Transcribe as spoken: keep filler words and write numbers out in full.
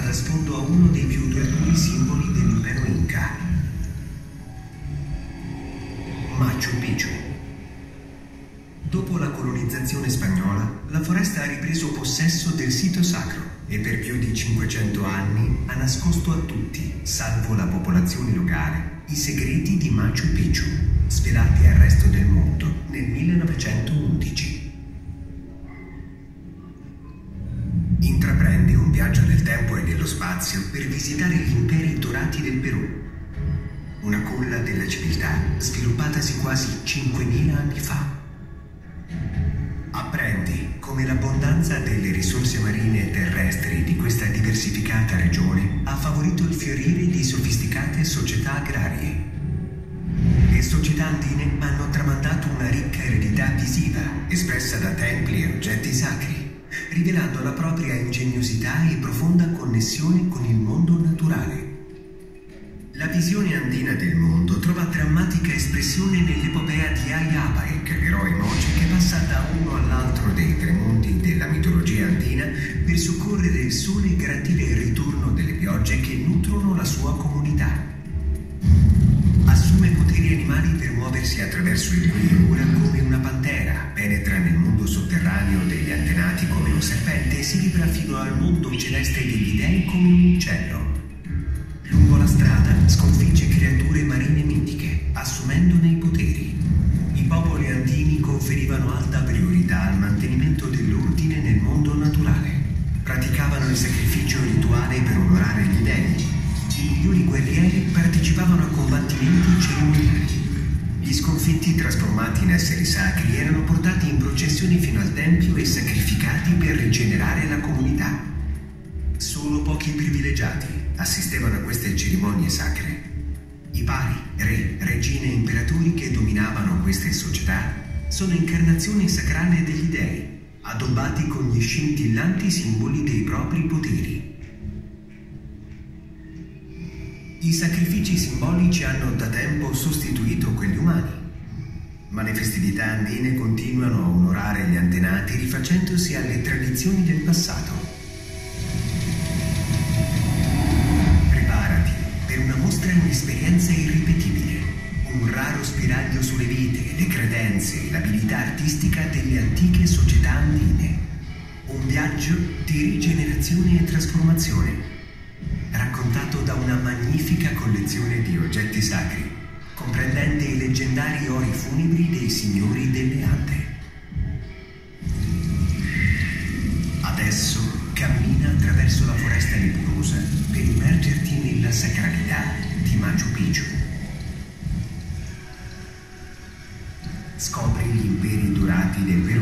da sfondo a uno dei più durevoli simboli dell'impero Inca: Machu Picchu. Dopo la colonizzazione spagnola, la foresta ha ripreso possesso del sito sacro e per più di cinquecento anni ha nascosto a tutti, salvo la popolazione locale, i segreti di Machu Picchu, svelati al resto del mondo nel millenovecentoundici. Intraprende un viaggio nel tempo e nello spazio per visitare gli imperi dorati del Perù, una culla della civiltà sviluppatasi quasi cinquemila anni fa. Apprendi come l'abbondanza delle risorse marine e terrestri di questa diversificata regione ha favorito il fiorire di sofisticate società agrarie. Le società andine hanno tramandato una ricca eredità visiva, espressa da templi e oggetti sacri, rivelando la propria ingegnosità e profonda connessione con il mondo naturale. La visione andina del mondo trova drammatica espressione nell'epopea di Ayabaek, l'eroe Moche che passa da uno all'altro dei tre mondi della mitologia andina per soccorrere il sole e garantire il ritorno delle piogge che nutrono la sua comunità. Assume poteri animali per muoversi attraverso il Guiura come una pantera, penetra nel mondo sotterraneo degli antenati come un serpente e si libera fino al mondo celeste degli dei come un uccello. Lungo la strada sconfigge creature marine mitiche, assumendone i poteri. I popoli andini conferivano alta priorità al mantenimento dell'ordine nel mondo naturale. Praticavano il sacrificio rituale per onorare gli dei. I migliori guerrieri partecipavano a combattimenti cerimoniali. Gli sconfitti, trasformati in esseri sacri, erano portati in processioni fino al tempio e sacrificati per rigenerare la comunità. Solo pochi privilegiati assistevano a queste cerimonie sacre. I pari, re, regine e imperatori che dominavano queste società sono incarnazioni sacrali degli dei, addobbati con gli scintillanti simboli dei propri poteri. I sacrifici simbolici hanno da tempo sostituito quelli umani, ma le festività andine continuano a onorare gli antenati rifacendosi alle tradizioni del passato. Una mostra è un'esperienza irripetibile, un raro spiraglio sulle vite, le credenze e l'abilità artistica delle antiche società andine. Un viaggio di rigenerazione e trasformazione, raccontato da una magnifica collezione di oggetti sacri, comprendente i leggendari ori funebri dei signori delle Ande. Adesso cammina attraverso la foresta nebulosa per immergerti nella sacralità di Machu Picchu. Scopri gli imperi dorati del Perù